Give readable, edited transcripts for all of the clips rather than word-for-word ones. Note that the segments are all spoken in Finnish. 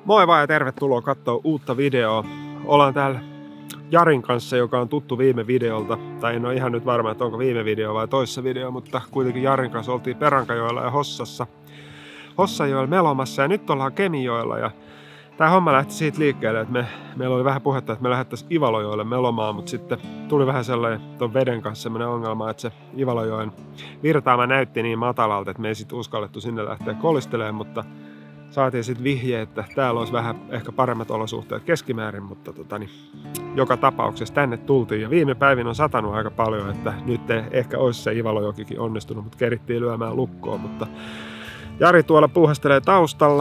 Moi vaan ja tervetuloa katsoa uutta videoa. Ollaan täällä Jarin kanssa, joka on tuttu viime videolta. Tai en ole ihan nyt varma, että onko viime video vai toissa video, mutta kuitenkin Jarin kanssa oltiin Perankajoella ja Hossanjoella melomassa ja nyt ollaan Kemijoella. Ja tää homma lähti siitä liikkeelle, että meillä oli vähän puhetta, että me lähdettäisiin Ivalojoelle melomaan, mutta sitten tuli vähän sellainen ton veden kanssa sellainen ongelma, että se Ivalojoen virtaama näytti niin matalalta, että me ei sitten uskallettu sinne lähteä kolistelemaan, mutta saatiin sitten vihje, että täällä olisi vähän ehkä paremmat olosuhteet keskimäärin, mutta joka tapauksessa tänne tultiin ja viime päivin on satanut aika paljon, että nyt ehkä olisi se Ivalojokikin onnistunut, mutta kerittiin lyömään lukkoon, mutta Jari tuolla puuhastelee taustalla.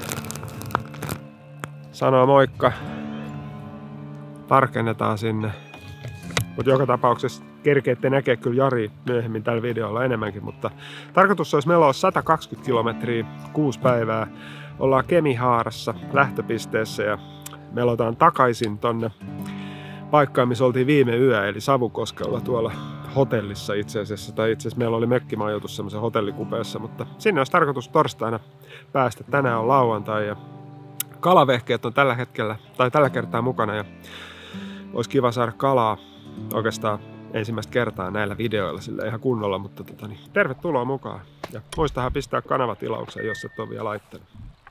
Sanoo moikka. Tarkennetaan sinne. Mutta joka tapauksessa kerkeette näkee kyllä Jari myöhemmin tällä videolla enemmänkin, mutta tarkoitus olisi meloa 120 kilometriä 6 päivää. Ollaan Kemihaarassa lähtöpisteessä ja melotaan takaisin tonne paikkaan, missä oltiin viime yö, eli Savukoskella tuolla hotellissa itse asiassa. Tai itse asiassa meillä oli mökkimajoitus semmoisen hotellikupeessa, mutta sinne olisi tarkoitus torstaina päästä. Tänään on lauantai ja kalavehkeet on tällä kertaa mukana ja olisi kiva saada kalaa oikeastaan ensimmäistä kertaa näillä videoilla sille ihan kunnolla, mutta tervetuloa mukaan ja muistahan pistää kanavatilaukseen, jos et ole vielä laittanut.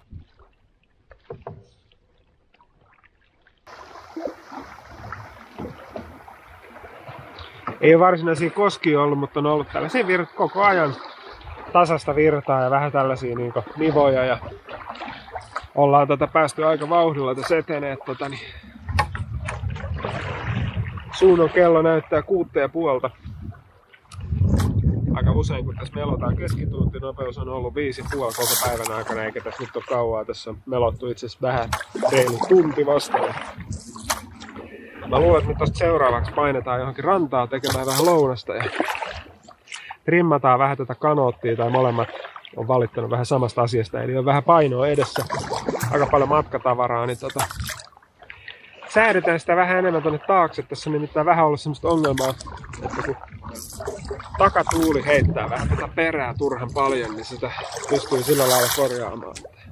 Ei ole varsinaisia koskia ollut, mutta on ollut tällaisia koko ajan tasasta virtaa ja vähän tällaisia nivoja ja ollaan päästy aika vauhdilla tässä etenee. Suunnon kello näyttää 6,5. Aika usein kun tässä melotaan keskituntinopeus on ollut 5,5 koko päivän aikana, eikä tässä nyt ole kauaa. Tässä on melottu itse asiassa vähän reilu tunti vastaan. Mä luulen, että nyt tosta seuraavaksi painetaan johonkin rantaa tekemään vähän lounasta ja trimmataan vähän tätä kanoottia, tai molemmat on valittanut vähän samasta asiasta, eli on vähän painoa edessä, aika paljon matkatavaraa, niin säädetään sitä vähän enemmän tuonne taakse. Tässä on nimittäin vähän ollut semmoista ongelmaa, että kun takatuuli heittää vähän tätä perää turhan paljon, niin sitä pystyy sillä lailla korjaamaan.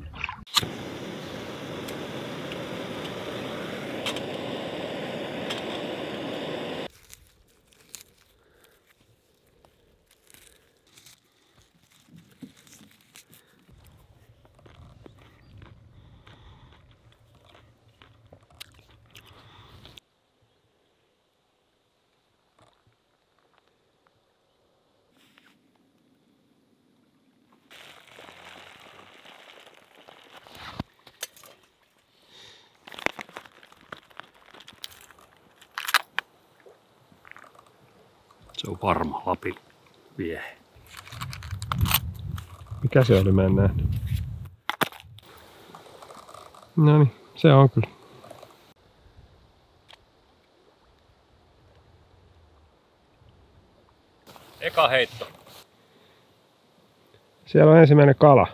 Se on varma Lapin viehe. Mikä se oli, mä en nähnyt. Noniin, se on kyllä. Eka heitto. Siellä on ensimmäinen kala.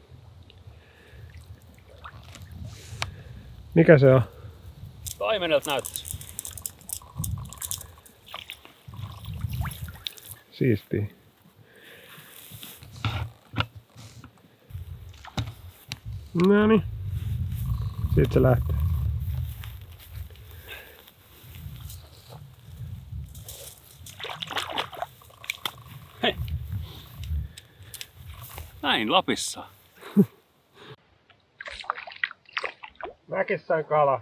Mikä se on? Taimenelta näyttäisi. Siistiä. Noniin. Siitä se lähtee. Hei. Näin Lapissa. Mäkin kala.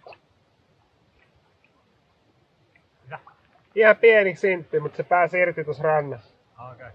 Ihan pieni sintti, mutta se pääsi irti tuossa rannassa. Okay.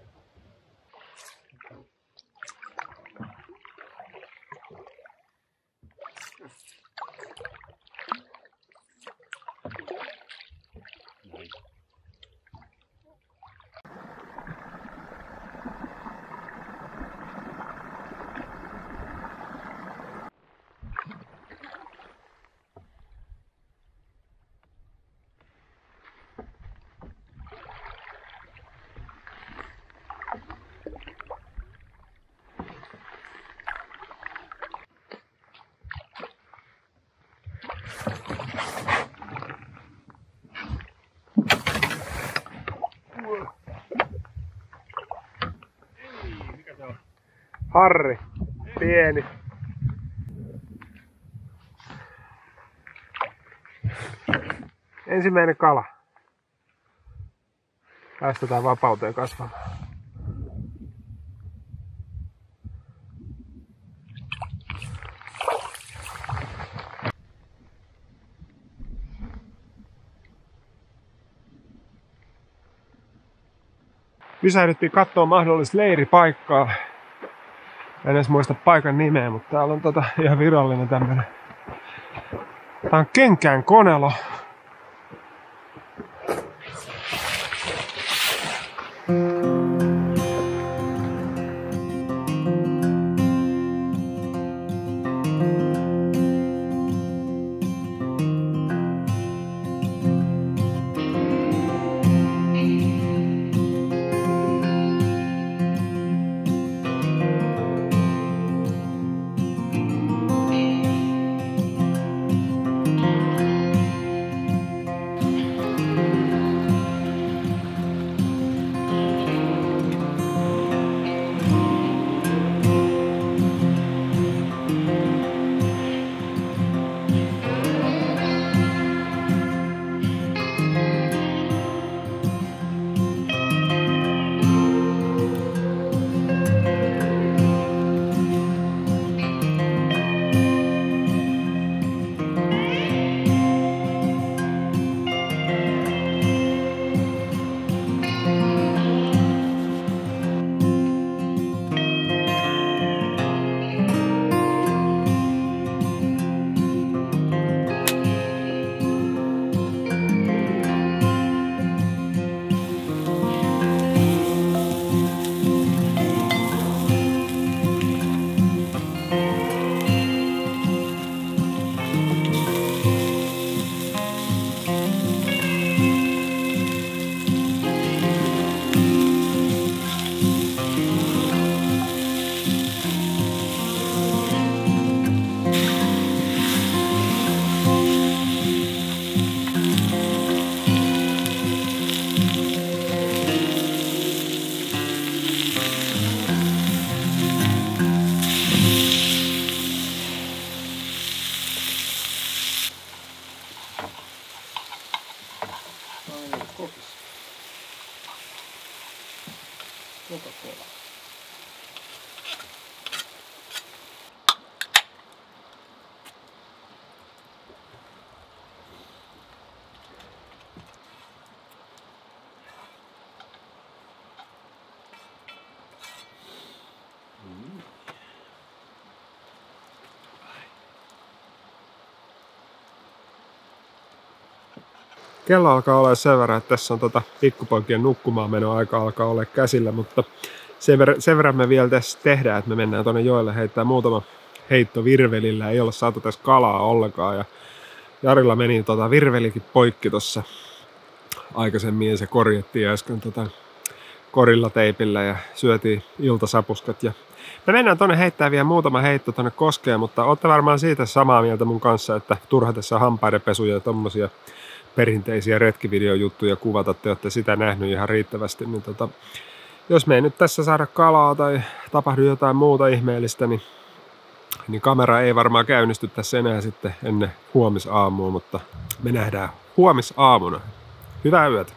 Harri, pieni. Ensimmäinen kala. Päästetään vapauteen kasvamaan. Pysähdyttiin katsoa mahdollista leiripaikkaa. En edes muista paikan nimeä, mutta täällä on ihan virallinen tämmönen. Tää on Kenkään Konelo. Coca-Cola. Kello alkaa olla sen verran, että tässä on pikkupoikien nukkumaan menoaika alkaa olla käsillä, mutta sen verran me vielä tässä tehdään, että me mennään tuonne joelle heittää muutama heitto virvelillä. Ei olla saatu tässä kalaa ollenkaan ja Jarilla meni virvelikin poikki tuossa aikaisemmin ja se korjattiin äsken korilla teipillä ja syötiin iltasapuskat. Ja me mennään tuonne heittää vielä muutama heitto tuonne koskeen, mutta olette varmaan siitä samaa mieltä mun kanssa, että turha tässä hampaidenpesuja ja tommosia perinteisiä retkivideojuttuja kuvata, te olette sitä nähnyt ihan riittävästi, niin jos me ei nyt tässä saada kalaa tai tapahdu jotain muuta ihmeellistä, niin kamera ei varmaan käynnisty tässä enää sitten ennen huomisaamua, mutta me nähdään huomisaamuna. Hyvää yötä!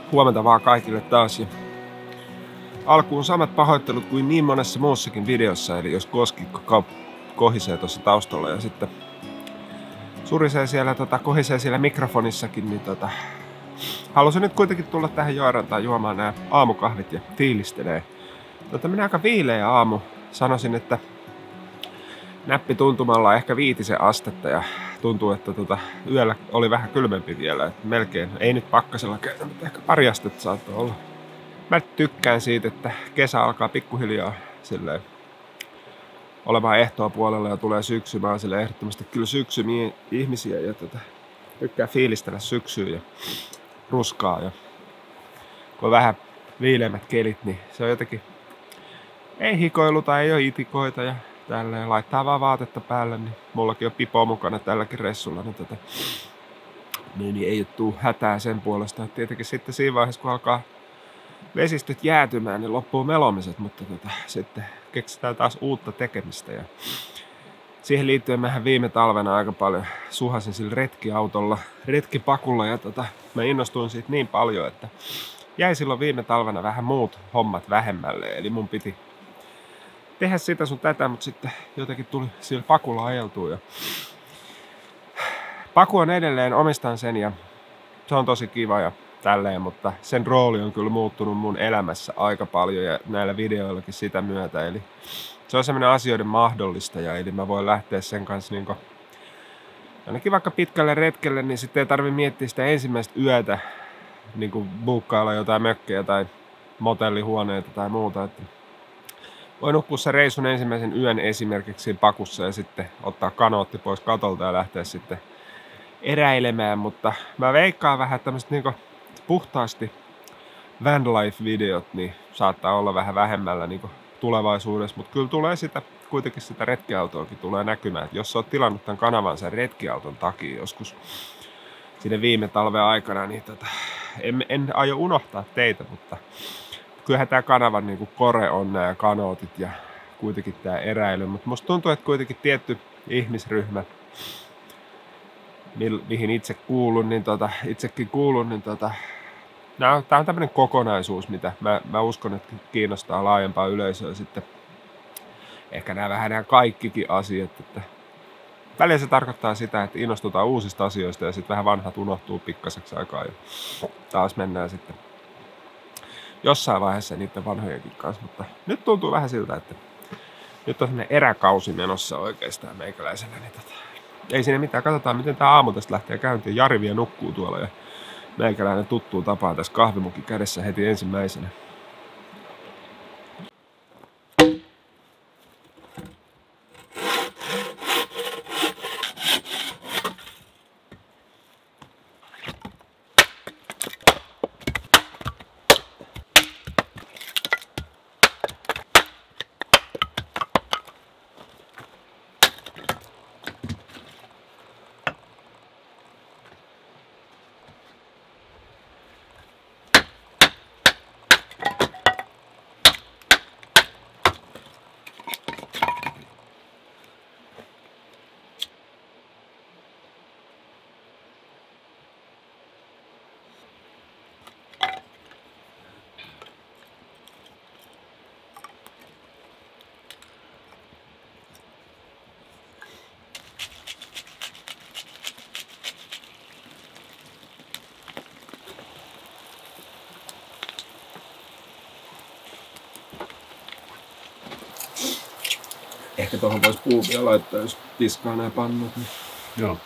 Huomenta vaan kaikille taas. Ja alkuun samat pahoittelut kuin niin monessa muussakin videossa, eli jos koskikko kohisee tuossa taustalla ja sitten surisee siellä, kohisee siellä mikrofonissakin, niin halusin nyt kuitenkin tulla tähän Joenrantaan juomaan nämä aamukahvit ja fiilistelee. Menee aika viileä aamu. Sanoisin, että näppi tuntumalla ehkä 5 astetta ja tuntuu, että yöllä oli vähän kylmempi vielä. Että melkein, ei nyt pakkasella käydä, mutta ehkä 2 astetta saattoi olla. Mä tykkään siitä, että kesä alkaa pikkuhiljaa silleen olemaan ehtoa puolella ja tulee syksy. Mä oon silleen ehdottomasti kyllä syksymiä ihmisiä ja tykkää fiilistellä syksyä ja ruskaa. Ja kun on vähän viileämmät kelit, niin se on jotenkin ei hikoiluta, ei ole itikoita ja tälleen. Laittaa vaan vaatetta päälle, niin mullakin on pipo mukana tälläkin reissulla. Niin ei tuu hätää sen puolesta. Et tietenkin sitten siinä vaiheessa, kun alkaa vesistöt jäätymään, niin loppuu melomiset, mutta sitten keksitään taas uutta tekemistä. Ja siihen liittyen mähän viime talvena aika paljon suhasin sillä retkiautolla, retkipakulla ja mä innostuin siitä niin paljon, että jäi silloin viime talvena vähän muut hommat vähemmälle. Eli mun piti tehdä sitä sun tätä, mutta sitten jotenkin tuli sillä pakulla ajeltua. Ja paku on edelleen, omistan sen ja se on tosi kiva ja tälleen, mutta sen rooli on kyllä muuttunut mun elämässä aika paljon ja näillä videoillakin sitä myötä. Eli se on semmoinen asioiden mahdollistaja, eli mä voin lähteä sen kanssa ainakin vaikka pitkälle retkelle, niin sitten ei tarvitse miettiä sitä ensimmäistä yötä, niin kuin buukkailla jotain mökkejä tai motellihuoneita tai muuta. Että voi nukkua sen reissun ensimmäisen yön esimerkiksi siinä pakussa ja sitten ottaa kanootti pois katolta ja lähteä sitten eräilemään, mutta mä veikkaan vähän tämmöiset niinku puhtaasti vanlife-videot, niin saattaa olla vähän vähemmällä niinku tulevaisuudessa, mutta kyllä tulee kuitenkin sitä retkiautoakin tulee näkymään, että jos sä oot tilannut tämän kanavan sen retkiauton takia joskus sinne viime talven aikana, niin en aio unohtaa teitä, mutta kyllähän tää kanavan niinku kore on nämä kanootit ja kuitenkin tää eräily, mutta musta tuntuu, että kuitenkin tietty ihmisryhmä, mihin itsekin kuulun, niin tää on tämmönen kokonaisuus, mitä mä uskon, että kiinnostaa laajempaa yleisöä sitten. Ehkä nämä kaikkikin asiat, että välillä se tarkoittaa sitä, että innostutaan uusista asioista ja sitten vähän vanhat unohtuu pikkaseksi aikaa ja taas mennään sitten jossain vaiheessa niiden vanhojenkin kanssa, mutta nyt tuntuu vähän siltä, että nyt on sellainen eräkausi menossa oikeastaan meikäläisellä, niin ei siinä mitään. Katsotaan, miten tää aamu tästä lähtee käyntiin. Jari vielä nukkuu tuolla ja meikäläinen tuttuun tapaan tässä kahvimukin kädessä heti ensimmäisenä. Ehkä tuohon voisi puuvia laittaa, jos tiskaa nämä pannut. Niin. Joo.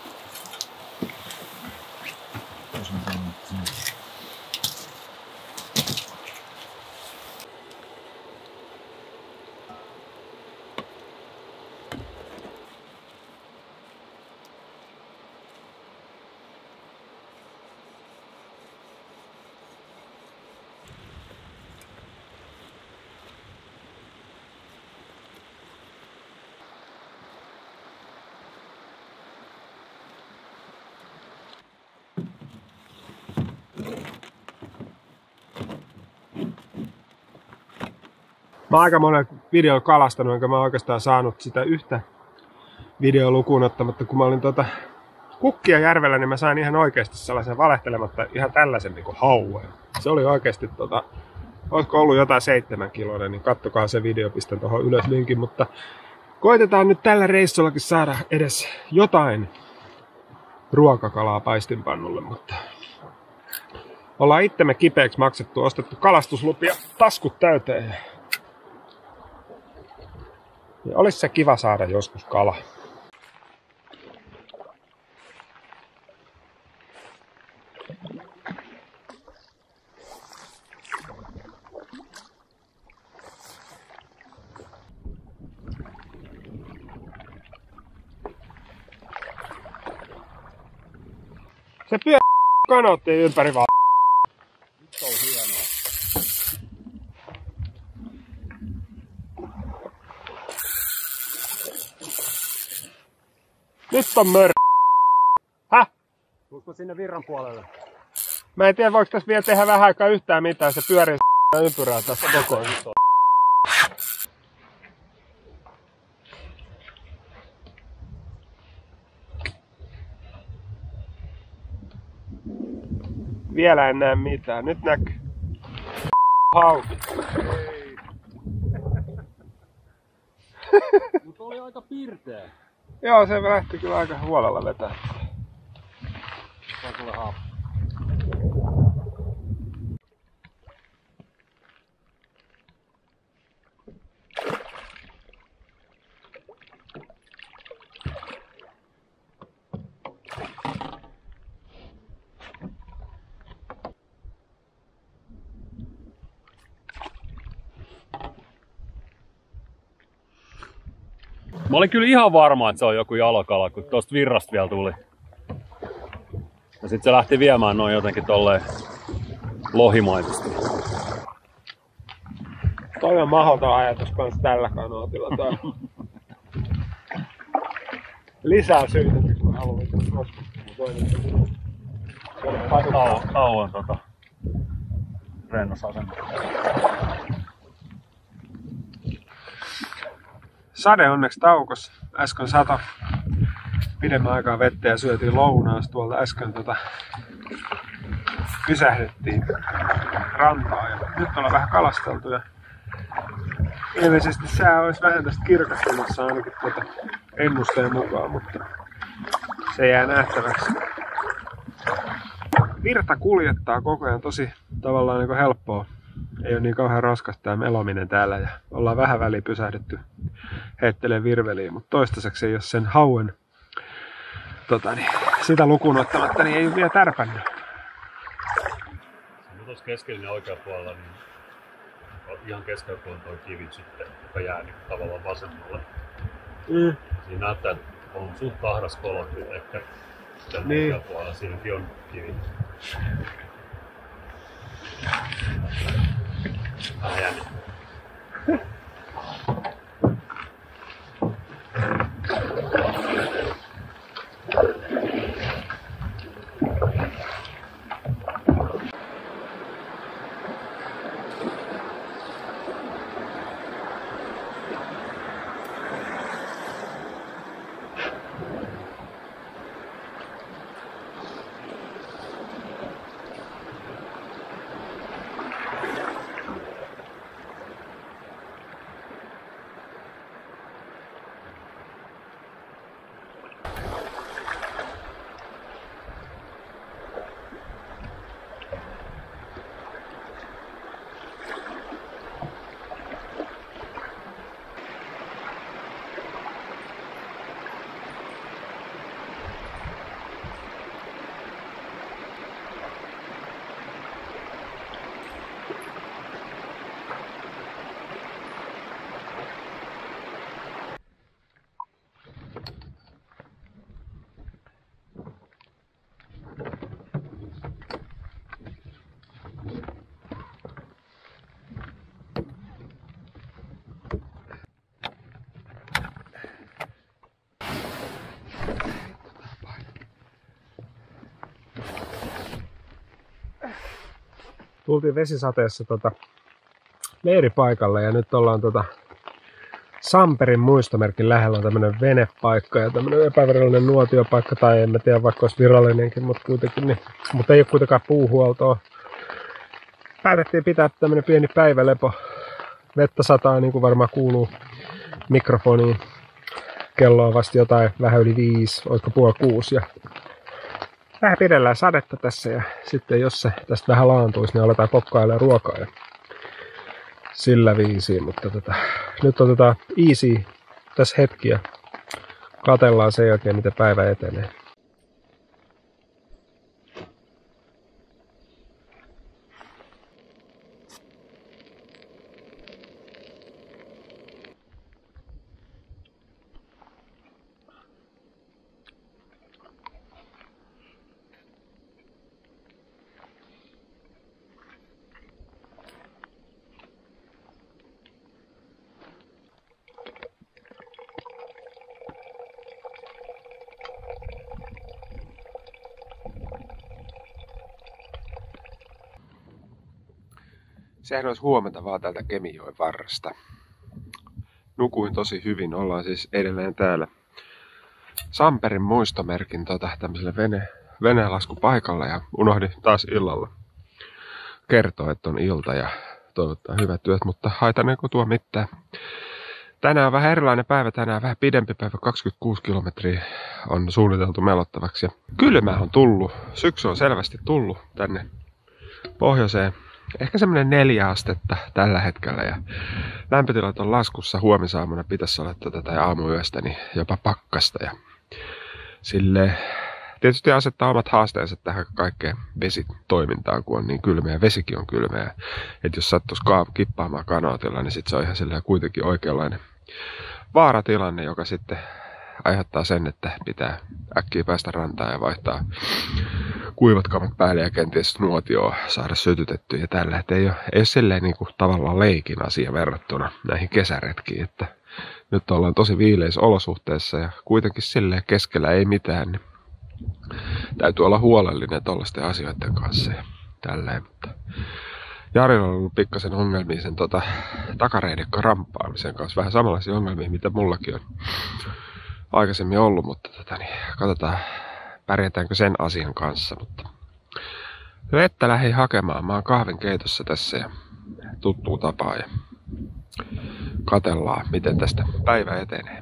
Mä oon aika monen videon kalastanut, enkä mä oikeastaan saanut sitä yhtä videon lukuun ottamatta, kun mä olin Kukkia järvellä, niin mä sain ihan oikeasti sellaisen valehtelematta ihan tällaisen niin kuin hauen. Se oli oikeasti olisiko ollut jotain 7 kiloinen, niin kattokaa se video, pistän tuohon ylös linkin, mutta koitetaan nyt tällä reissullakin saada edes jotain ruokakalaa paistinpannulle, mutta ollaan itsemme kipeäksi maksettu, ostettu kalastuslupia, taskut täyteen. Ja olisi se kiva saada joskus kala. Se kanootti ympäri vaan. Nyt on hienoa. Nyt on Häh? Tuutko sinne virran puolelle? Mä en tiedä, voiko tässä vielä tehdä vähän aikaa yhtään mitään. Se pyörii ympyrää tässä koko ajan. Vielä en näe mitään. Nyt näkyy. Hauki. Mutta oli aika pirteä. Joo, se lähti kyllä aika huolella vetää. Saanko olla haappu? Mä olin kyllä ihan varma, että se on joku jalokala, kun tosta virrasta vielä tuli. Ja sit se lähti viemään noin jotenkin tolleen lohimaisesti. Toi on mahdoton ajatus kans tällä kanootilla. Lisää syitä, miksi mä haluan joskus. Kauan rennosasennossa. Sade onneksi taukos. Äsken sato pidemmän aikaa vettä ja syötiin lounaasta tuolta. Äsken pysähdyttiin rantaan ja nyt ollaan vähän kalasteltu ja ilmeisesti sää olisi vähän tästä kirkastumassa ainakin ennusteen mukaan, mutta se jää nähtäväksi. Virta kuljettaa koko ajan tosi tavallaan niin kuin helppoa. Ei ole niin kauhean raskasta tämä melominen täällä ja ollaan vähän väliin pysähdytty heittelee virveliin, mutta toistaiseksi ei ole sen hauen sitä lukuun ottamatta, niin ei ole vielä tärpännyt. No tuossa keskellä oikealla puolella, niin ihan keskellä puolella tuo kivi sitten, joka jää niin tavallaan vasemmalle. Siinä näyttää, että on suht kahdas kolot nyt ehkä sen oikealla puolella, siinäkin on kivi. Vähän jännittää. Tultiin vesisateessa leiripaikalle ja nyt ollaan Samperin muistomerkin lähellä on tämmönen venepaikka ja tämmönen epävirallinen nuotiopaikka, tai en mä tiedä vaikka olisi virallinenkin, mutta kuitenkin niin. Mutta ei ole kuitenkaan puuhuoltoa. Päätettiin pitää tämmönen pieni päivälepo. Vettä sataa, niin kuin varmaan kuuluu mikrofoniin. Kello on vasta jotain vähän yli 5, olisiko 5:30 ja vähän pidellään sadetta tässä ja sitten jos se tästä vähän laantuisi, niin aletaan kokkailemaan ruokaa ja sillä viisiin, mutta nyt otetaan easy tässä hetki ja katsellaan sen jälkeen, miten päivä etenee. Sehän olisi huomenta vaan täältä Kemijoen varresta. Nukuin tosi hyvin, ollaan siis edelleen täällä Samperin muistomerkin tämmöisellä veneenlaskupaikalla ja unohdin taas illalla kertoa, että on ilta ja toivottaa hyvät työt, mutta haitaneeko tuo mitään. Tänään on vähän erilainen päivä, tänään vähän pidempi päivä, 26 kilometriä on suunniteltu melottavaksi. Ja kylmää on tullut, syksy on selvästi tullut tänne pohjoiseen. Ehkä semmoinen 4 astetta tällä hetkellä ja lämpötilat on laskussa. Huomisaamuna pitäisi olla tai aamuyöstä niin jopa pakkasta. Ja silleen, tietysti asettaa omat haasteensa tähän kaikkeen vesitoimintaan, kun on niin kylmä ja vesikin on kylmä. Että jos sattuisi kippaamaan kanootilla, niin sit se on ihan silleen kuitenkin oikeanlainen vaaratilanne, joka sitten aiheuttaa sen, että pitää äkkiä päästä rantaan ja vaihtaa kuivat kamat päälle ja kenties nuotioa saada sytytettyä ja tällä. Että ei ole silleen niin kuin tavallaan leikin asia verrattuna näihin kesäretkiin. Että nyt ollaan tosi viileissä olosuhteissa ja kuitenkin silleen keskellä ei mitään. Niin täytyy olla huolellinen tollaisten asioiden kanssa ja tälleen. Mutta Jarilla on ollut pikkasen ongelmia sen takareidekon rampaamisen kanssa. Vähän samanlaisia ongelmia, mitä mullakin on aikaisemmin ollut, mutta katsotaan pärjätäänkö sen asian kanssa. Mutta vettä lähdin hakemaan. Mä oon kahvin keitossa tässä ja tuttuu tapaa ja katsellaan, miten tästä päivä etenee.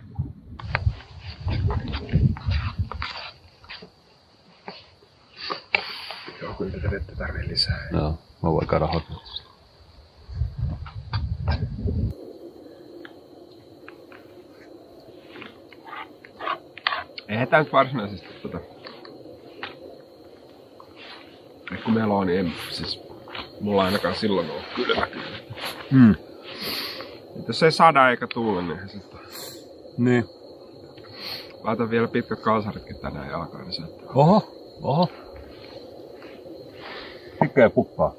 Joo, kyllä tätä vettä tarvii lisää. Joo, mä voin käydä hakemaan. Eihän tää nyt varsinaisesti kun meloa, niin siis mulla ainakaan silloin ollut kylmä kyllä. Jos ei sada eikä tuule, niin sitten. Niin. Laitan vielä pitkät kalsaritkin tänään jalkaan, niin se. Oho. Pikkuja puppaa.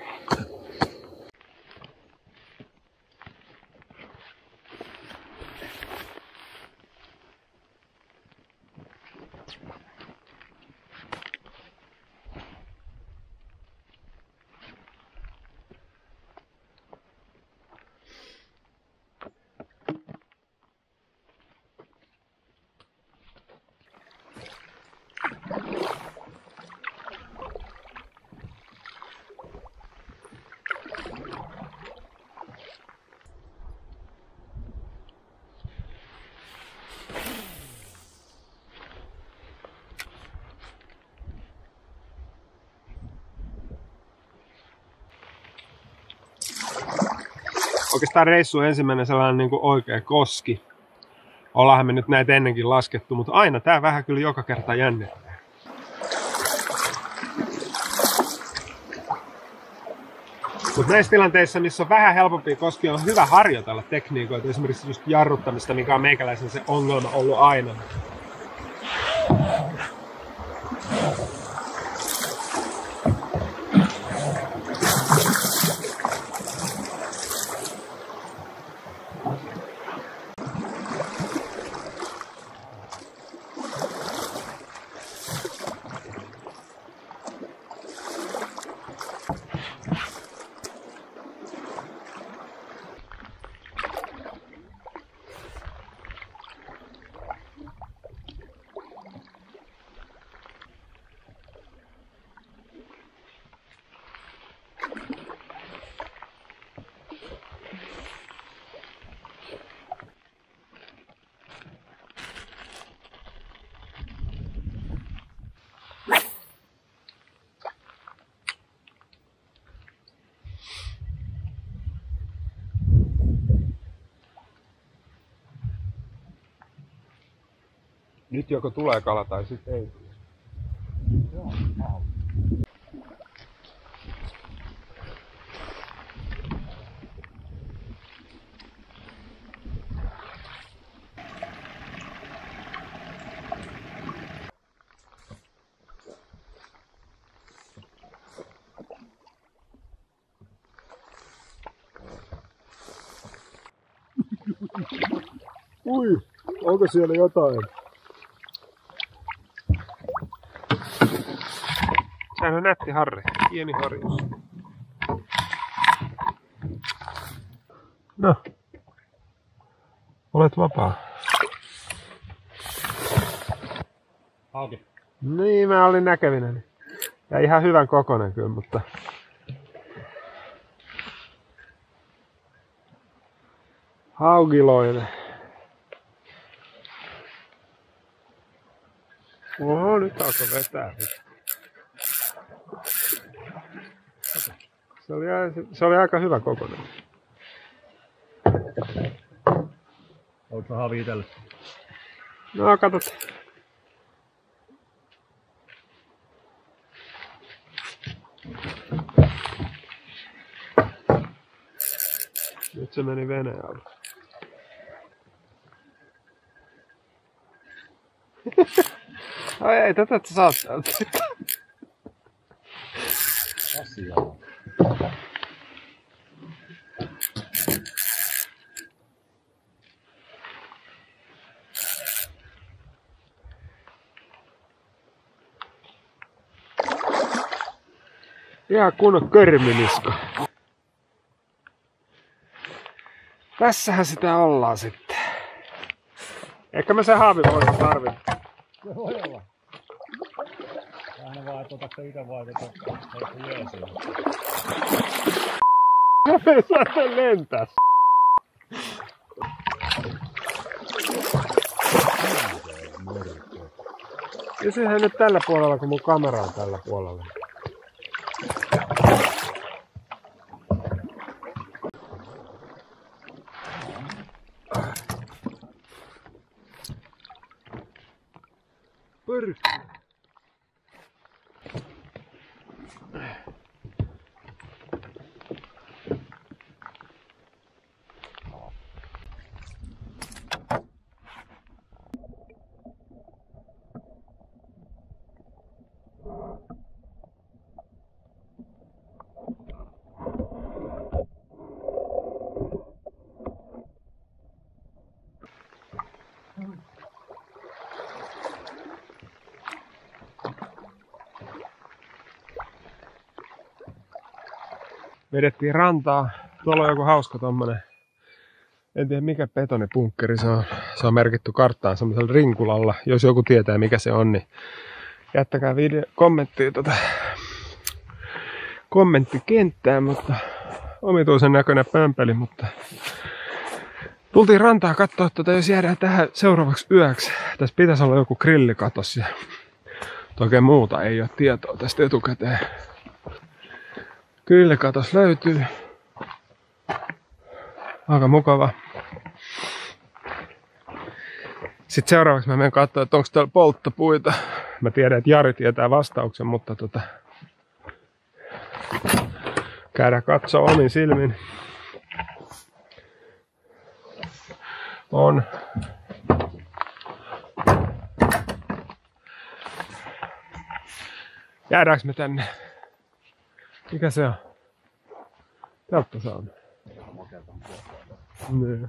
Oikeastaan reissun ensimmäinen sellainen niin kuin oikea koski. Ollaanhan me nyt näitä ennenkin laskettu, mutta aina tää vähän kyllä joka kerta jännittää. Mutta näissä tilanteissa, missä on vähän helpompi koski, on hyvä harjoitella tekniikoita. Esimerkiksi just jarruttamista, mikä on meikäläisen se ongelma ollut aina. Nyt joko tulee kala tai sitten ei. Ui, onko siellä jotain? Sehän on nätti harri, pieni harjus. No, olet vapaa. Hauki. Niin, mä olin näkevinäni. Ja ihan hyvän kokoinen kyllä, mutta... Haukiloinen. Oho, nyt alkoi vetää. Se oli aika hyvä kokoinen. Oletko havitellut? No, katsot. Nyt se meni veneen alle. Ai ei, tätä et sä saat täältä. Asiaa. Ihan kunnon körminiska. Tässähän sitä ollaan sitten. Ehkä mä sen haavin voisin tarvita. Se voi olla. Aina vaan, että otatko itse vaikuttaa, että jeesiin. Sä ei saa sen lentää. Ja sehän nyt tällä puolella, kun mun kamera on tällä puolella. Pyrkki. Vedettiin rantaa. Tuolla on joku hauska tommonen. En tiedä mikä betonipunkkeri se on. Se on merkitty karttaan semmoisella rinkulalla. Jos joku tietää mikä se on, niin jättäkää kommenttikenttään, mutta omituisen näköinen pömpeli, mutta tultiin rantaa katsoa, että jos jäädään tähän seuraavaksi yöksi. Tässä pitäisi olla joku grillikatos ja oikein muuta ei ole tietoa tästä etukäteen. Grillikatos löytyy. Aika mukava. Sitten seuraavaksi mä menen katsoa, että onko täällä polttopuita. Mä tiedän, että Jari tietää vastauksen, mutta käydään katsoa omin silmin. On. Jäädäänkö me tänne? Mikä se on? Telttasauna. Niin.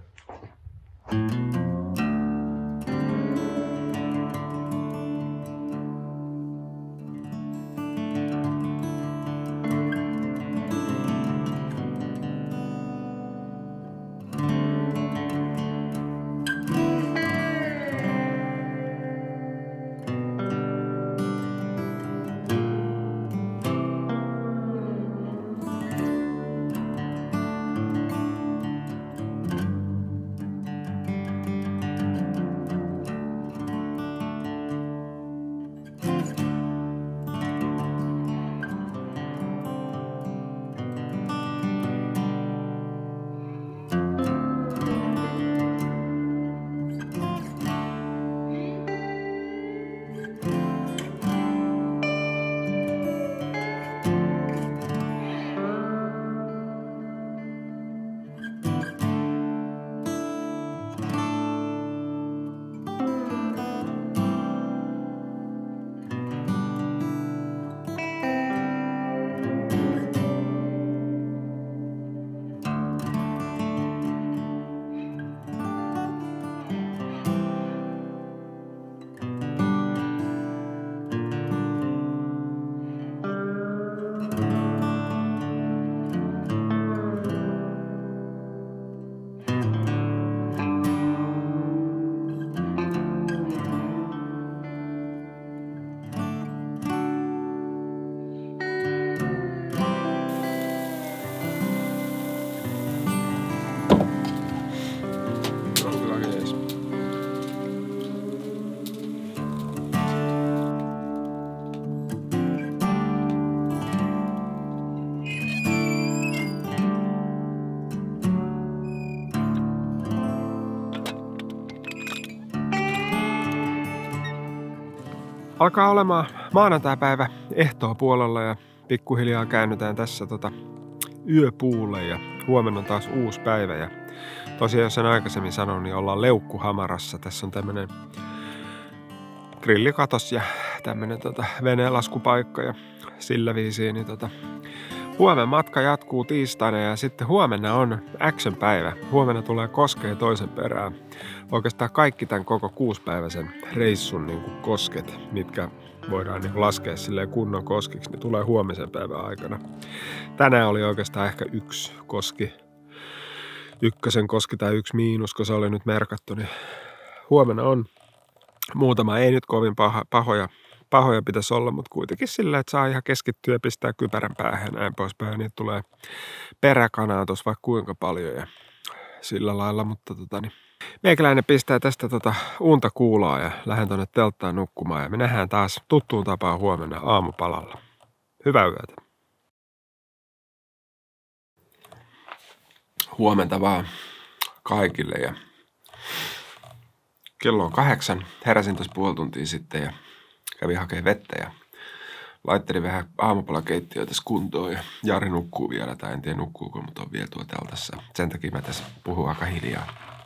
Alkaa olemaan maanantaipäivä ehtoopuolella ja pikkuhiljaa käännytään tässä yöpuulle ja huomenna on taas uusi päivä. Ja tosiaan, jos sen aikaisemmin sanoin, niin ollaan Leukkuhamarassa. Tässä on tämmönen grillikatos ja tämmönen veneenlaskupaikka ja sillä viisiin. Niin huomenna matka jatkuu tiistaina ja sitten huomenna on action-päivä. Huomenna tulee koskee toisen perään. Oikeastaan kaikki tämän koko 6-päiväisen reissun niin kuin kosket, mitkä voidaan niin kuin laskea silleen kunnon koskiksi, niin tulee huomisen päivän aikana. Tänään oli oikeastaan ehkä yksi koski, ykkösen koski tai yksi miinus, kun se oli nyt merkattu. Niin huomenna on muutama, ei nyt kovin pahoja pitäisi olla, mutta kuitenkin sillä, että saa ihan keskittyä ja pistää kypärän päähän ja näin poispäin. Niin tulee peräkanaa tuossa vaikka kuinka paljon ja sillä lailla, mutta meikäläinen pistää tästä unta kuulaa ja lähden tuonne telttaan nukkumaan ja me nähdään taas tuttuun tapaan huomenna aamupalalla. Hyvää yötä. Huomenta vaan kaikille ja kello on 8. Heräsin tuossa puoli tuntia sitten ja kävin hakemaan vettä ja laittelin vähän aamupalakeittiöä tässä kuntoon ja Jari nukkuu vielä, tai en tiedä nukkuuko, mutta on vielä tuo teltassa. Sen takia mä tässä puhun aika hiljaa.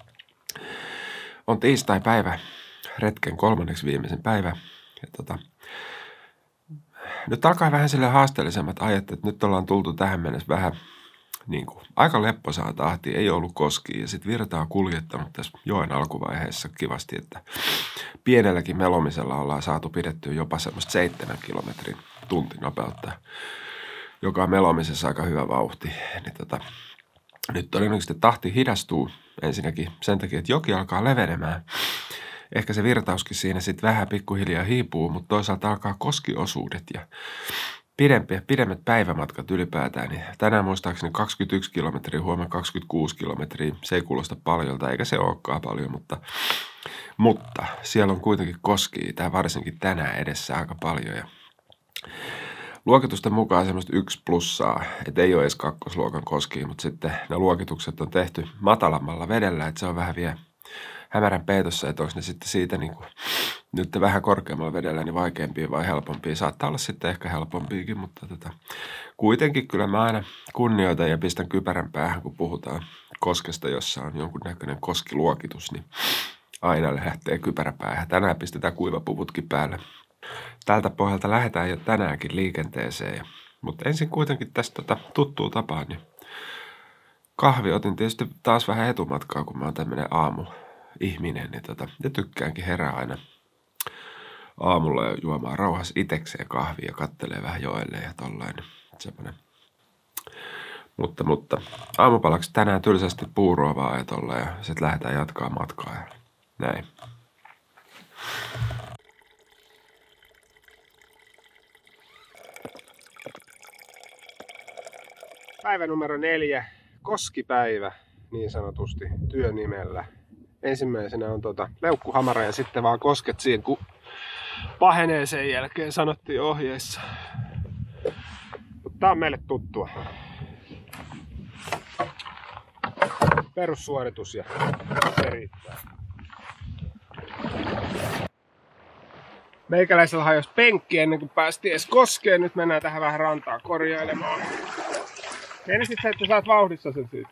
On tiistai-päivä, retken 3. viimeisen päivä. Ja nyt alkaa vähän sille haasteellisemmat ajat, että nyt ollaan tultu tähän mennessä vähän niin kuin aika lepposaa tahtia, ei ollut koskiin ja sitten virtaa on kuljettanut tässä joen alkuvaiheessa kivasti, että pienelläkin melomisella ollaan saatu pidettyä jopa semmoista 7 kilometrin tuntinopeutta, joka on melomisessa aika hyvä vauhti. Niin nyt todennäköisesti tahti hidastuu ensinnäkin sen takia, että joki alkaa levenemään. Ehkä se virtauskin siinä sitten vähän pikkuhiljaa hiipuu, mutta toisaalta alkaa koskiosuudet ja pidemmät päivämatkat ylipäätään. Niin tänään muistaakseni 21 kilometriä, huomenna 26 kilometriä. Se ei kuulosta paljolta, eikä se olekaan paljon, mutta siellä on kuitenkin koskia, tai varsinkin tänään edessä aika paljon. Ja luokitusten mukaan semmoista 1+, että ei ole edes 2-luokan koskia, mutta sitten ne luokitukset on tehty matalammalla vedellä, että se on vähän vielä hämärän peitossa, että onko ne sitten siitä niin kuin nyt vähän korkeammalla vedellä niin vaikeampia vai helpompia. Saattaa olla sitten ehkä helpompiakin, mutta kuitenkin kyllä mä aina kunnioitan ja pistän kypärän päähän, kun puhutaan koskesta, jossa on jonkunnäköinen koskiluokitus, niin aina lähtee kypärä päähän. Tänään pistetään kuivapuvutkin päälle. Tältä pohjalta lähdetään jo tänäänkin liikenteeseen. Mutta ensin kuitenkin tästä tuttuu tapaan, niin kahvi otin tietysti taas vähän etumatkaa, kun mä oon tämmönen aamuihminen, niin ja tykkäänkin herää aina aamulla ja juomaan rauhassa itekseen kahvia ja kattelee vähän joelle ja tollainen semmoinen. Mutta aamupalaksi tänään tylsästi puuroa vaan ja tollain ja sitten lähdetään jatkaa matkaa ja näin. Päivä numero 4, koskipäivä niin sanotusti työnimellä. Ensimmäisenä on Leukkuhamara ja sitten vaan kosket siinä, kun pahenee sen jälkeen, sanottiin ohjeissa. Mutta tää on meille tuttua. Perussuoritus ja se riittää. Meikäläisellä hajosi penkki ennen kuin päästiin edes koskeen. Nyt mennään tähän vähän rantaa korjailemaan. Tienisit sä, että saat vauhdissa sen siitä?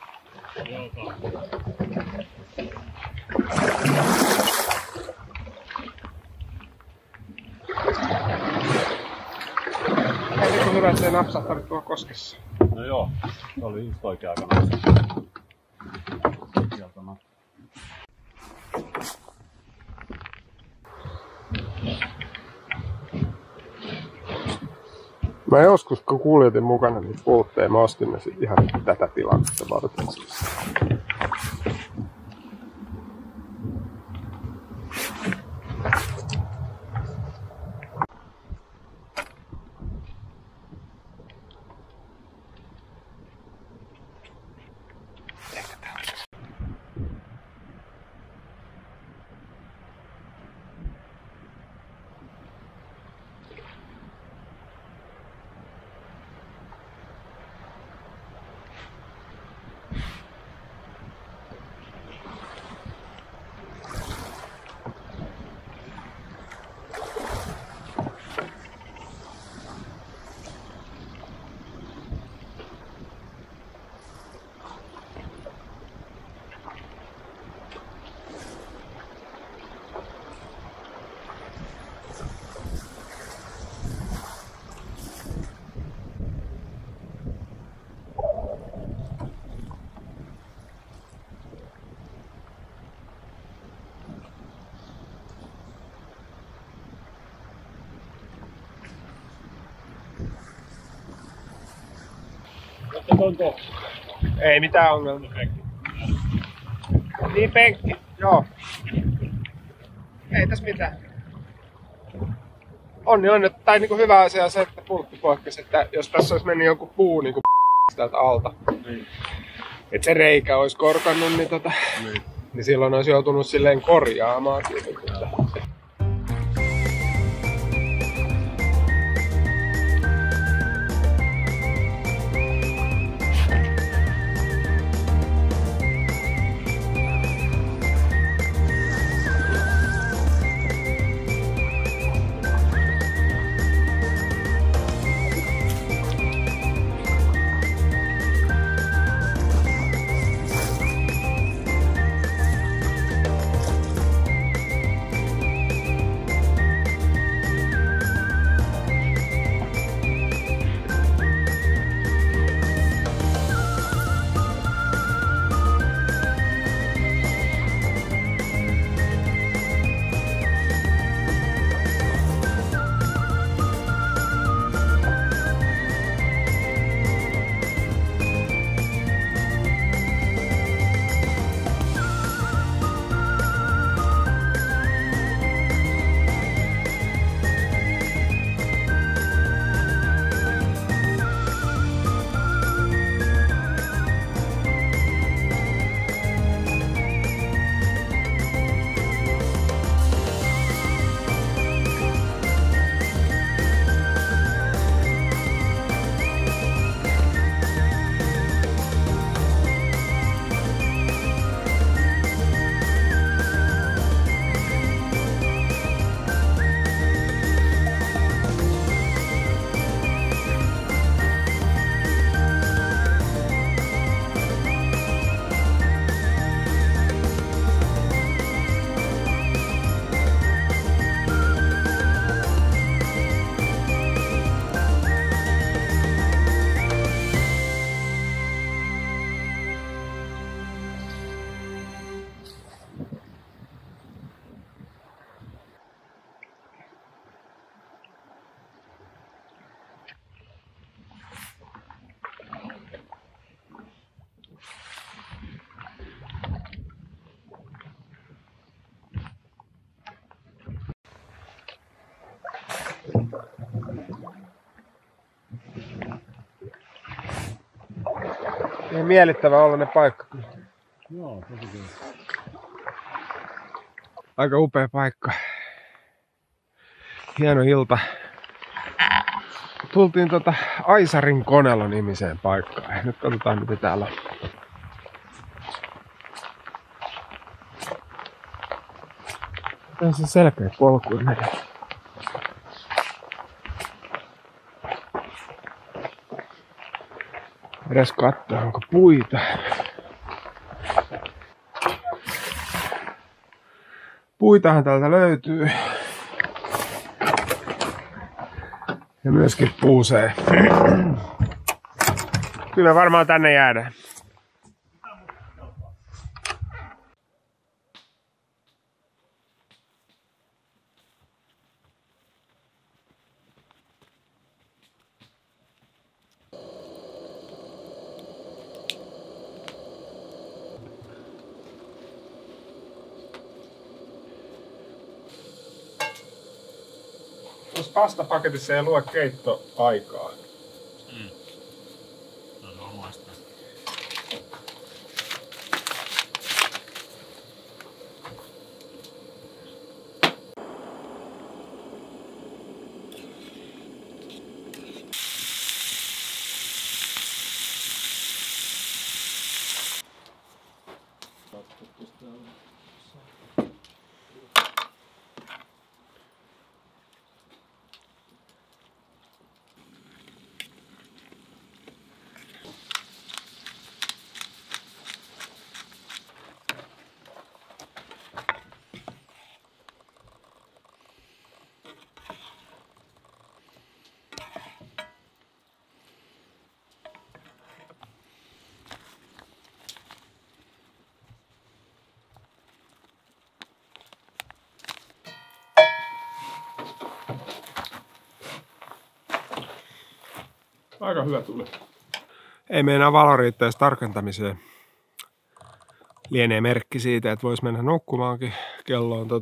Eikö hyvä, että ei napsahtanut tuolla koskessa? No joo, se oli just oikea aika napsahtanut. Mä joskus kun kuljetin mukana niitä pultteja, mä ostin ne sit ihan tätä tilannetta varten. Ei mitään ongelmia. Niin penkki, joo. Ei tässä mitään. Tai niinku hyvä asia se, että pultti poikkesi, että jos tässä olisi mennyt joku puu niinku täältä alta. Niin. Et se reikä olisi korkannut, niin silloin olisi joutunut silleen korjaamaan. Ihan miellyttävä oloinen paikka. Joo, tosi kyllä. Aika upea paikka. Hieno ilta. Tultiin Aisarin Konelo nimiseen paikkaan. Nyt katsotaan mitä täällä on. Tää on se selkeä polku. Edes katsoa onko puita. Puitahan täältä löytyy. Ja myöskin puusee. Kyllä varmaan tänne jäädään. pastapaketissa ei lue keittoaikaa. Se on maista. Aika hyvä tuli. Ei meinaa valo riittäisi tarkentamiseen. Lienee merkki siitä, että voisi mennä nukkumaankin. Kello on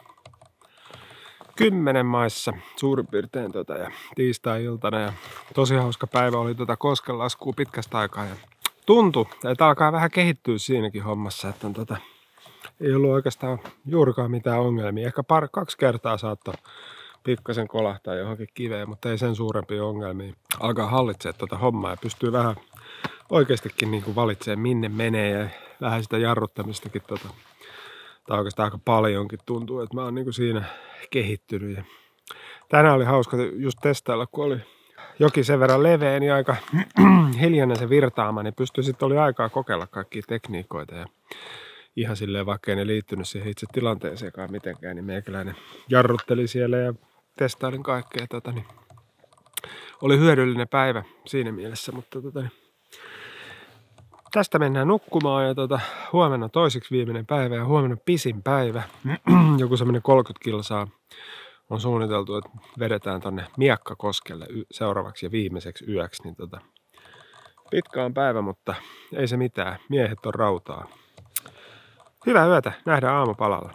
10 maissa suurin piirtein ja tiistai-iltana. Ja tosi hauska päivä oli koskenlaskua pitkästä aikaa. Ja tuntui, että alkaa vähän kehittyä siinäkin hommassa, että ei ollut oikeastaan juurikaan mitään ongelmia. Ehkä 2 kertaa saattoi pikkasen kolahtaa johonkin kiveen, mutta ei sen suurempia ongelmia. Alkaa hallitsee hommaa ja pystyy vähän oikeastikin niin valitsemaan minne menee ja vähän sitä jarruttamistakin tai oikeastaan aika paljonkin tuntuu, että mä oon niin siinä kehittynyt. Ja tänään oli hauska just testailla, kun oli joki sen verran leveä, niin aika hiljainen se virtaama, niin oli aikaa kokeilla kaikkia tekniikoita ja ihan silleen, vaikka ei ne liittynyt siihen itse tilanteeseenkaan mitenkään, niin meikäläinen jarrutteli siellä ja testailin kaikkea. Niin oli hyödyllinen päivä siinä mielessä, mutta tästä mennään nukkumaan ja huomenna toiseksi viimeinen päivä ja huomenna pisin päivä. Joku semmoinen 30 kilsaa on suunniteltu, että vedetään tonne Miekkakoskelle seuraavaksi ja viimeiseksi yöksi. Niin pitkä on päivä, mutta ei se mitään. Miehet on rautaa. Hyvää yötä. Nähdään aamupalalla.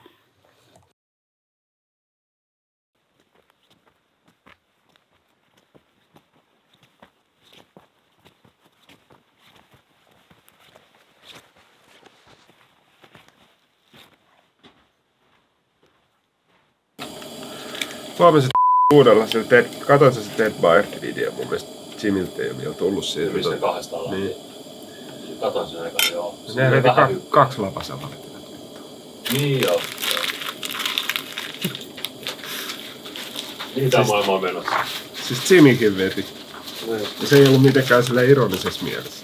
Huomasin uudella sillä katoin se Dead Bird-video, mun mielestä Jimiltä ei ole vielä tullut siitä. Kyllä se 200 niin. Katoin sen aikana, joo. Ne veti 2 lapasella. Niin joo. Niin tää maailma on menossa. Siis Jimikin veti. Ja se ei ollut mitenkään sillä ironisessa mielessä.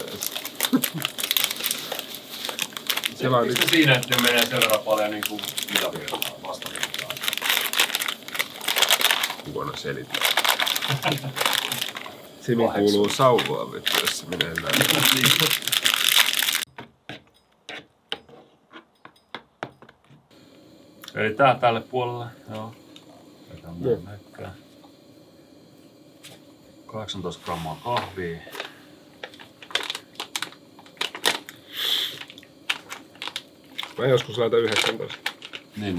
Se vaan nyt siinä, että ne menee sen verran paljon niinku ylävirtaan vastavirtaan. Huono selitys. Simi kuuluu sauvaa vittu, jos se menee näin. Eli tää tälle puolelle, joo. 18 grammaa kahvia. Mä joskus laitan 19. Niin.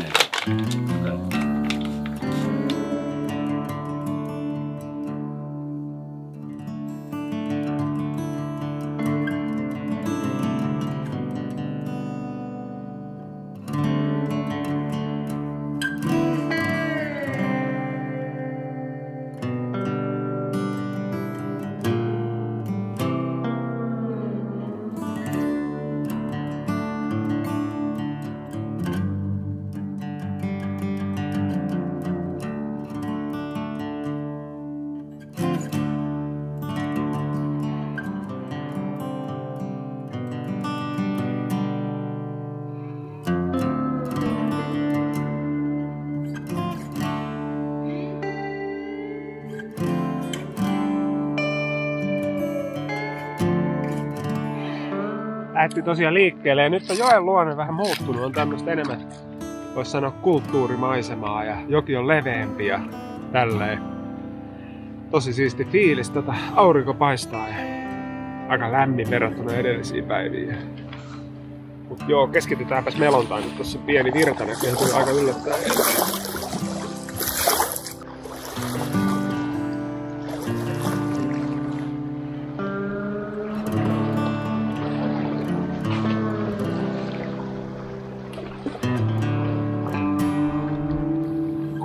Lähti tosiaan liikkeelle ja nyt on joen luonne vähän muuttunut, on tämmöistä enemmän, voisi sanoa kulttuurimaisemaa ja joki on leveämpi ja tälleen. Tosi siisti fiilis, aurinko paistaa ja aika lämmin verrattuna edellisiin päiviin. Mut joo, keskitytäänpäs melontaan, nyt tossa pieni virta näkyy aika yllättäen.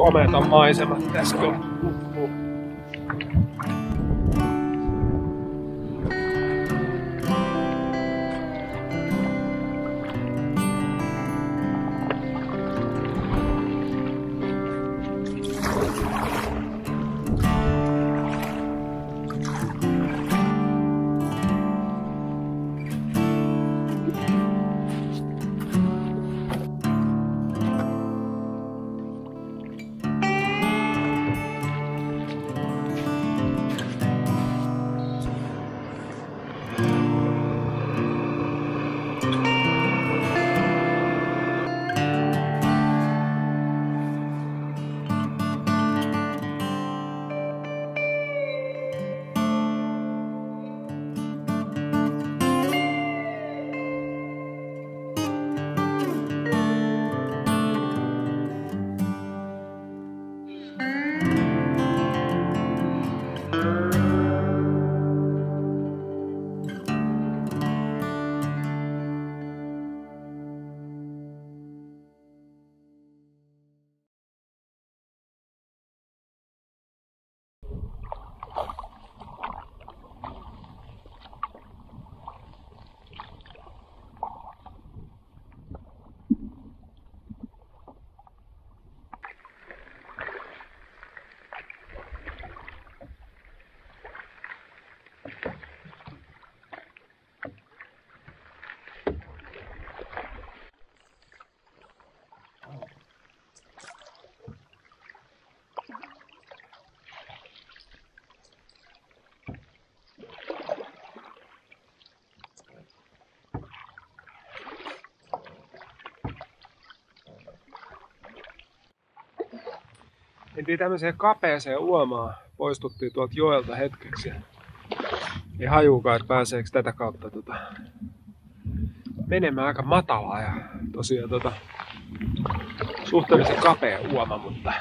komeet on maisemat tässä kyllä. Mentiin tämmöiseen kapeeseen uomaan, poistuttiin tuolta joelta hetkeksi. Ei hajuukaan, että pääseekö tätä kautta menemään aika matalaa ja tosiaan suhteellisen kapea uoma, mutta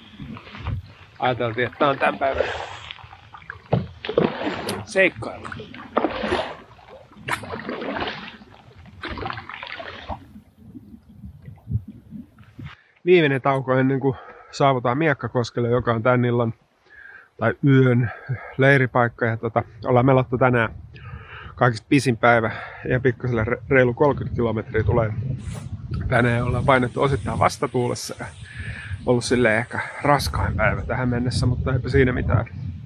ajateltiin, että tää on tämän päivän seikkailu. Viimeinen tauko ennen kuin saavutaan Miekkakoskelle, joka on tän illan tai yön leiripaikka. Ja ollaan melottu tänään kaikista pisin päivä ja pikkuselle reilu 30 kilometriä tulee tänään. Ollaan painettu osittain vastatuulessa ja ollut silleen ehkä raskain päivä tähän mennessä, mutta eipä siinä mitään.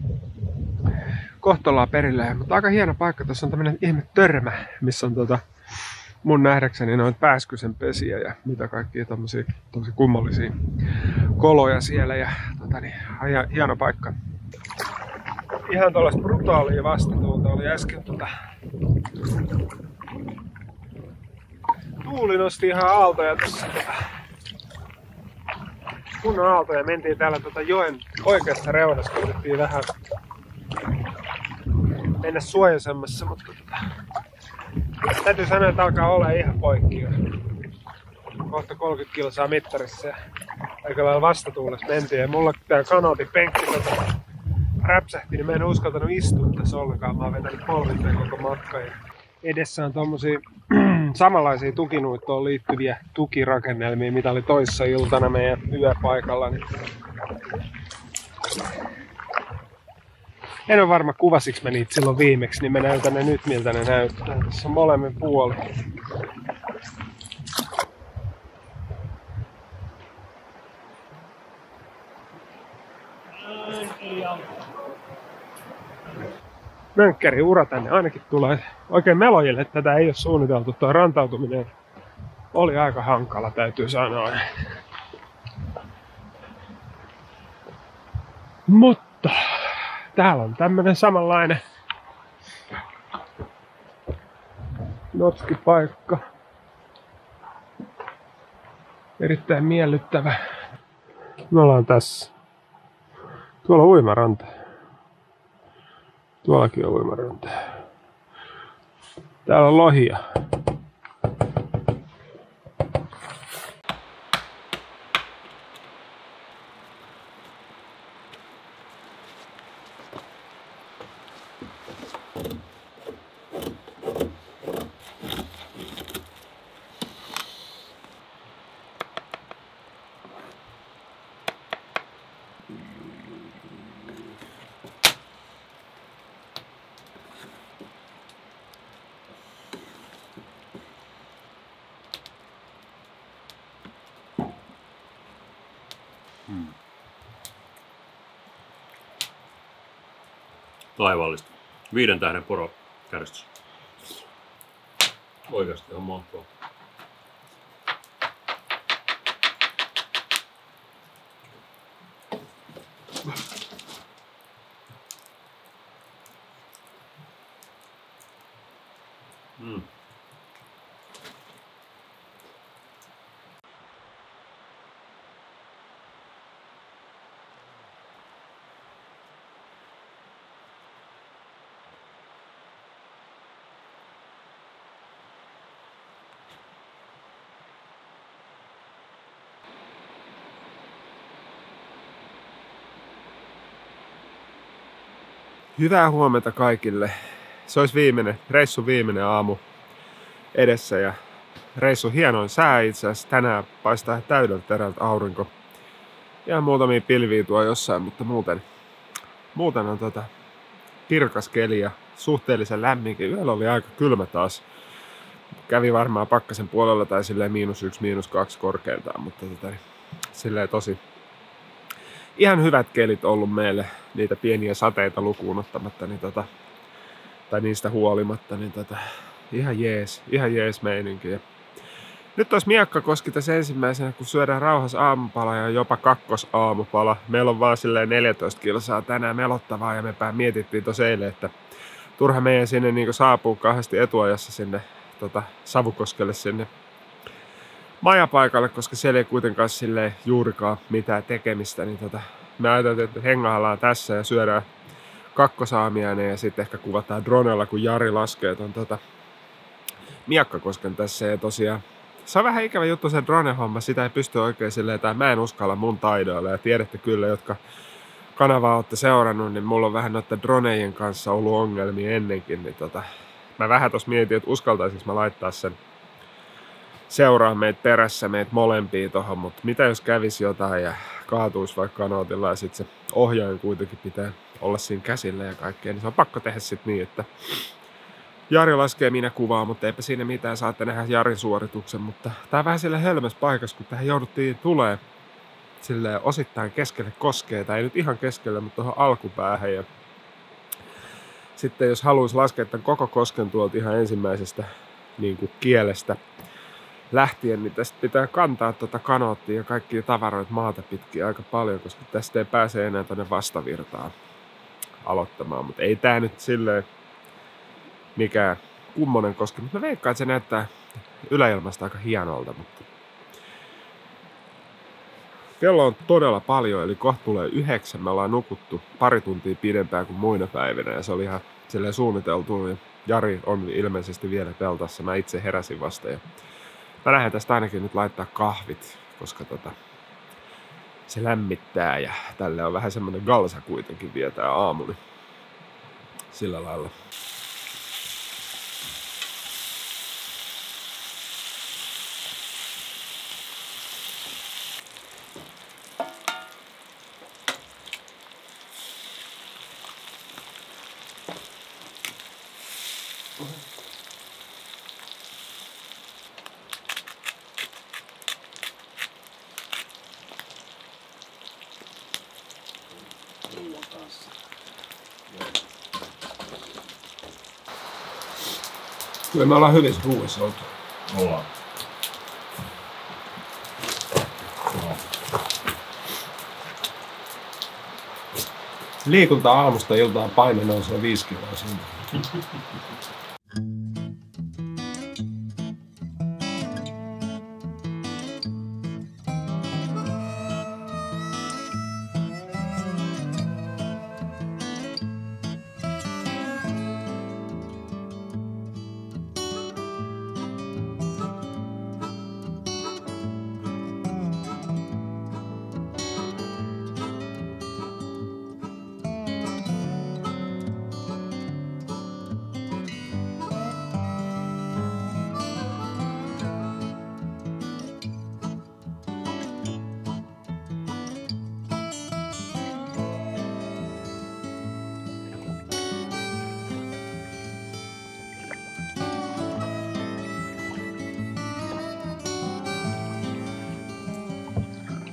Kohta ollaan perillä, mutta aika hieno paikka. Tässä on tämmönen ihme törmä, missä on mun nähdäkseni noin pääskysen pesiä ja mitä kaikkia tommosia kummallisia koloja siellä ja hieno paikka. Ihan tuollaista brutaalia vastatuulta oli äsken tuuli nosti ihan aaltoja tossa kunnon aaltoja. Mentiin täällä joen oikeassa reunassa, koitettiin vähän mennä suojasemmassa, mutta täytyy sanoa, että alkaa olla ihan poikki jo. Kohta 30 kilsaa mittarissa ja aika lailla vastatuulessa mentiin. Ja mulla tää kanootipenkki räpsähti, niin mä en uskaltanut istua tässä ollenkaan. Mä oon vetänyt polvilleen koko matka. Ja edessä on tommosia samanlaisia tukinuittoon liittyviä tukirakennelmia, mitä oli toissa iltana meidän yöpaikalla. Niin en ole varma kuvasiks mä niitä silloin viimeksi, niin mä näytän ne nyt miltä ne näyttää. Tässä on molemmin puoli. Mönkkäriura tänne ainakin tulee. Oikein melojille tätä ei ole suunniteltu. Tuo rantautuminen oli aika hankala, täytyy sanoa. Mutta täällä on tämmönen samanlainen notskipaikka. Erittäin miellyttävä. Me ollaan tässä. Tuolla on uimaranta. Tuollakin on uimaranta. Täällä on lohia. Taivaallista. 5 tähden porokäristys. Oikeasti on mahtavaa. Hyvää huomenta kaikille. Se olisi reissun viimeinen aamu edessä ja reissun hienoin sää itse asiassa. Tänään paistaa täydeltä terältä aurinko. Ihan muutamia pilviä tuo jossain, mutta muuten on kirkas keli ja suhteellisen lämminkin. Yöllä oli aika kylmä taas. Kävi varmaan pakkasen puolella tai silleen -1, -2 korkeintaan, mutta silleen tosi ihan hyvät kelit ollut meille, niitä pieniä sateita lukuun ottamatta, niin tai niistä huolimatta, niin ihan jees meininki. Ja nyt olisi Miekkakoski tässä ensimmäisenä, kun syödään rauhassa aamupala ja jopa kakkosaamupala. Meillä on vaan silleen 14 kilsaa tänään melottavaa ja me mietittiin tuossa eilen, että turha meidän sinne niin saapuu kauheasti etuajassa sinne Savukoskelle sinne majapaikalle, koska siellä ei kuitenkaan silleen juurikaan mitään tekemistä, niin me ajateltiin, että hengaillaan tässä ja syödään kakkosaamiainen ja sitten ehkä kuvataan dronella, kun Jari laskee ton Miekkakosken tässä ja tosiaan se on vähän ikävä juttu se drone-homma, sitä ei pysty oikein silleen, tai mä en uskalla mun taidoilla ja tiedätte kyllä, jotka kanavaa olette seurannut, niin mulla on vähän noiden dronejen kanssa ollut ongelmia ennenkin, niin mä vähän tossa mietin, että uskaltaisinko mä laittaa sen seuraa meitä perässä, meitä molempia tohon, mutta mitä jos kävisi jotain ja kaatuisi vaikka kanootilla ja sitten se ohjaajan kuitenkin pitää olla siinä käsillä ja kaikkea, niin se on pakko tehdä sitten niin, että Jari laskee minä kuvaa, mutta eipä siinä mitään, saatte nähdä Jarin suorituksen, mutta tää on vähän siellä hölmössä paikassa, kun tähän jouduttiin tulee silleen osittain keskelle koskee, tai ei nyt ihan keskelle, mutta tuohon alkupäähän ja sitten jos haluaisi laskea tämän koko kosken tuolta ihan ensimmäisestä niin kuin kielestä lähtien, niin tästä pitää kantaa kanoottia ja kaikkia tavaroita maata pitkin aika paljon, koska tästä ei pääse enää tuonne vastavirtaan aloittamaan. Mutta ei tää nyt silleen mikään kummonen koski, mutta mä veikkaan, että se näyttää yläilmasta aika hienolta. Mutta kello on todella paljon, eli kohta tulee 9. Me ollaan nukuttu pari tuntia pidempään kuin muina päivinä ja se oli ihan silleen suunniteltu. Ja Jari on ilmeisesti vielä teltassa, mä itse heräsin vasta ja mä lähden tästä ainakin nyt laittaa kahvit, koska se lämmittää ja tälle on vähän semmonen galsa kuitenkin vietää aamuni. Sillä lailla. Kyllä me ollaan hyvissä ruuissa oltu. Ollaan. Liikunta aamusta iltaan, paine nousee 5 kiloa sinne.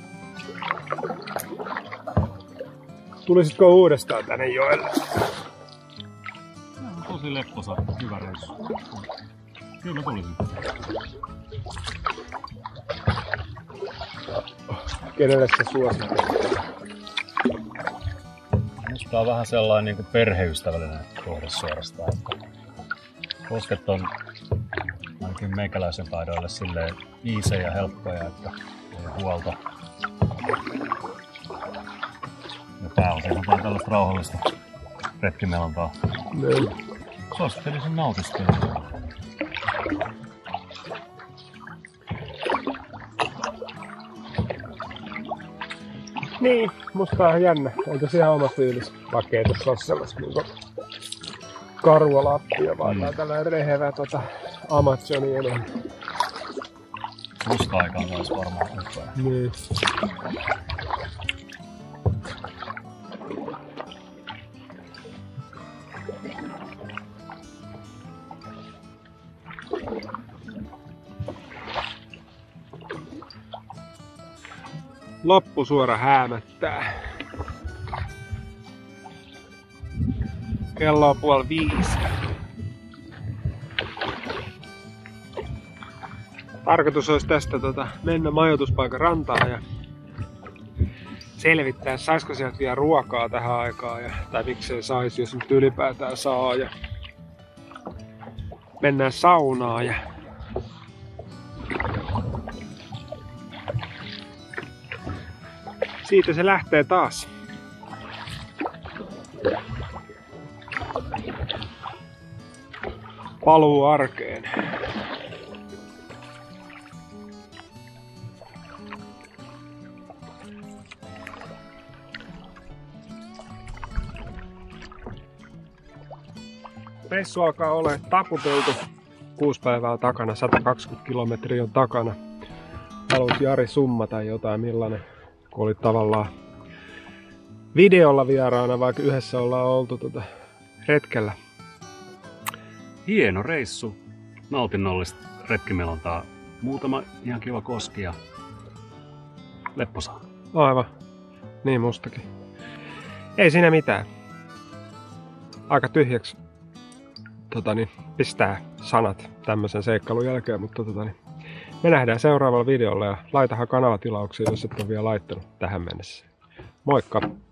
Tulisitko uudestaan tänne joelle? tosi lepposa, hyvä reissu. Kyllä mä tulisin. Kenelle sä suosittelet? Musta on vähän sellainen niin kuin perheystävällinen kohde suorastaan. Kosket on ainakin meikäläisen taidoille silleen easy ja helppoja, että ei huolta. Ja pääosin on tällaista rauhallista retkimelontaa. Suosittelisin nautiskelua. Niin, musta on ihan jännä. On tosi ihan oma fiilis, vaikka ei tässä ole sellaista niinku karua Lappia, vaan tällainen rehevä Amazonien on. Ruska-aika on myös varmaan upea. Niin. Loppusuora häämättää. Kello on 4:30. Tarkoitus olisi tästä mennä majoituspaikan rantaan ja selvittää, saisiko sieltä vielä ruokaa tähän aikaan. Tai miksei saisi, jos nyt ylipäätään saa. Ja mennään saunaan ja siitä se lähtee taas. Paluu arkeen. Reissu alkaa olla taputeltu. 6 päivää takana, 120 kilometriä on takana. Haluat Jari summata jotain, millainen, kun olit tavallaan videolla vieraana, vaikka yhdessä ollaan oltu retkellä? Hieno reissu. Nautinnollista retkimelontaa. Muutama ihan kiva koski ja lepposaa. Aivan. Niin mustakin. Ei siinä mitään. Aika tyhjäksi pistää sanat tämmöisen seikkailun jälkeen, mutta me nähdään seuraavalla videolla ja laitahan kanavatilauksia, jos et ole vielä laittanut tähän mennessä. Moikka!